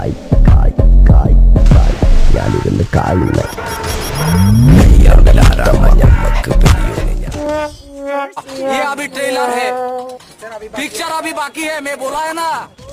കായ് കായ് കായ് കായ് ഞാനിരുന്ന് കായില്ല ये अभी ट्रेलर है, पिक्चर अभी बाकी है, मैं बोला है ना।